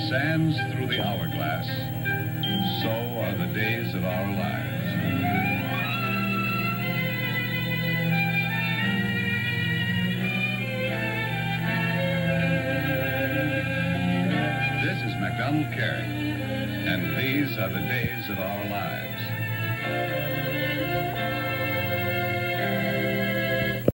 sands through the hourglass, so are the days of our lives. This is MacDonald Carey, and these are the days of our lives.